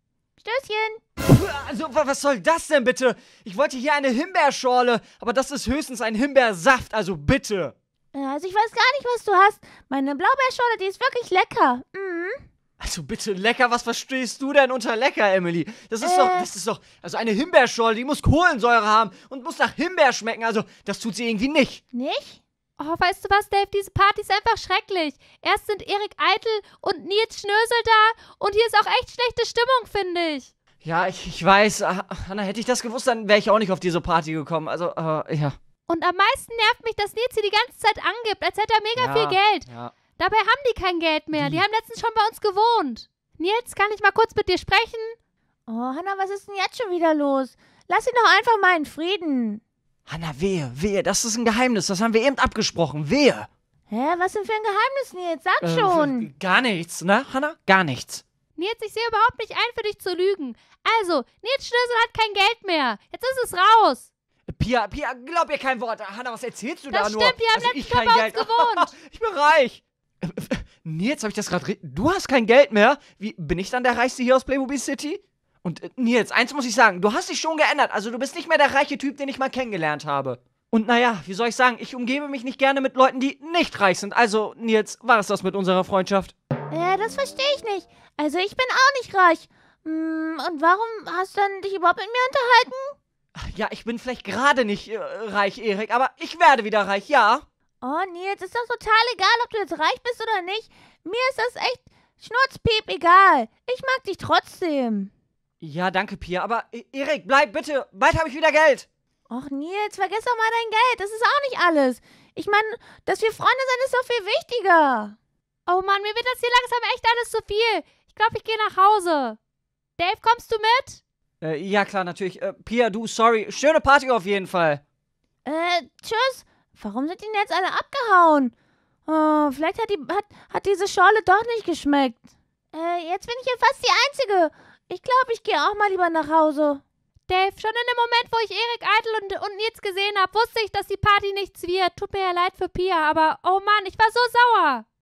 Speaker 2: Stößchen.
Speaker 1: Also, was soll das denn bitte? Ich wollte hier eine Himbeerschorle, aber das ist höchstens ein Himbeersaft, also bitte.
Speaker 2: Also ich weiß gar nicht, was du hast. Meine Blaubeerschorle, die ist wirklich lecker.
Speaker 1: Also bitte lecker, was verstehst du denn unter lecker, Emily? Das ist doch, also eine Himbeerschorle, die muss Kohlensäure haben und muss nach Himbeer schmecken, also das tut sie irgendwie nicht.
Speaker 2: Nicht?
Speaker 5: Oh, weißt du was, Dave? Diese Party ist einfach schrecklich. Erst sind Erik Eitel und Nils Schnösel da und hier ist auch echt schlechte Stimmung, finde ich.
Speaker 1: Ja, ich weiß, Hannah, hätte ich das gewusst, dann wäre ich auch nicht auf diese Party gekommen, also, ja.
Speaker 5: Und am meisten nervt mich, dass Nils hier die ganze Zeit angibt, als hätte er mega viel Geld.
Speaker 1: Ja.
Speaker 5: Dabei haben die kein Geld mehr. Die haben letztens schon bei uns gewohnt. Nils, kann ich mal kurz mit dir sprechen?
Speaker 2: Oh, Hannah, was ist denn jetzt schon wieder los? Lass ihn doch einfach mal in Frieden.
Speaker 1: Hannah, wehe, das ist ein Geheimnis, das haben wir eben abgesprochen, wehe.
Speaker 2: Hä, was denn für ein Geheimnis, Nils? Sag schon.
Speaker 1: Gar nichts, ne, Hannah? Gar nichts.
Speaker 5: Nils, ich sehe überhaupt nicht ein, für dich zu lügen. Also, Nils Schnösel hat kein Geld mehr. Jetzt ist es raus.
Speaker 1: Pia, glaub ihr kein Wort. Hannah, was erzählst du
Speaker 5: Das
Speaker 1: da nur?
Speaker 5: stimmt, die haben letztens schon bei uns gewohnt.
Speaker 1: Ich bin reich. Nils, hab ich das gerade... Du hast kein Geld mehr? Wie, bin ich dann der Reichste hier aus Playmobil City? Und Nils, eins muss ich sagen, du hast dich schon geändert. Also du bist nicht mehr der reiche Typ, den ich mal kennengelernt habe. Und naja, wie soll ich sagen, ich umgebe mich nicht gerne mit Leuten, die nicht reich sind. Also, Nils, war es das mit unserer Freundschaft?
Speaker 2: Das verstehe ich nicht. Also ich bin auch nicht reich. Und warum hast du dann dich überhaupt mit mir unterhalten?
Speaker 1: Ja, ich bin vielleicht gerade nicht reich, Erik, aber ich werde wieder reich, ja.
Speaker 2: Oh, Nils, ist doch total egal, ob du jetzt reich bist oder nicht. Mir ist das echt schnurzpiep egal. Ich mag dich trotzdem.
Speaker 1: Ja, danke, Pia, aber Erik, bleib bitte. Bald habe ich wieder Geld.
Speaker 2: Och, Nils, vergiss doch mal dein Geld. Das ist auch nicht alles. Ich meine, dass wir Freunde sind, ist doch viel wichtiger.
Speaker 5: Oh Mann, mir wird das hier langsam echt alles zu viel. Ich glaube, ich gehe nach Hause. Dave, kommst du mit?
Speaker 1: Ja, klar, natürlich. Pia, du, sorry. Schöne Party auf jeden Fall.
Speaker 4: Tschüss. Warum sind die denn jetzt alle abgehauen? Oh, vielleicht hat diese Schorle doch nicht geschmeckt. Jetzt bin ich hier fast die Einzige. Ich glaube, ich gehe auch mal lieber nach Hause.
Speaker 5: Dave, schon in dem Moment, wo ich Erik Eitel und Nils gesehen habe, wusste ich, dass die Party nichts wird. Tut mir ja leid für Pia, aber oh Mann, ich war so sauer.